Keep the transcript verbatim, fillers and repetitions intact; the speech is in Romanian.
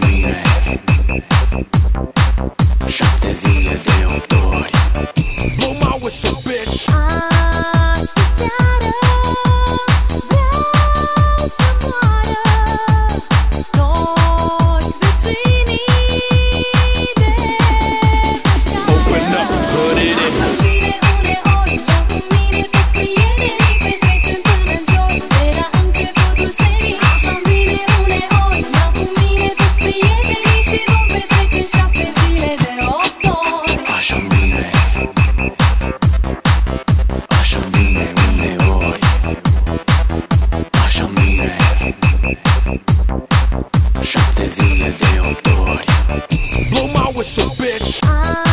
bine. Șapte zile de opt ori. Blow my whistle, bitch. Astă seară vreau să moară toți vecinii de pe Open up, put it in. Așa vine uneori, ia cu mine toți prietenii, petrecem până-n zori, de la începutul serii. Așa vine uneori, ia cu mine toți prietenii și vom petrece șapte zile de opt ori. Așa bine. Așa bine uneori. Așa bine. Șapte zile de opt ori. Blow my whistle, bitch. Ah.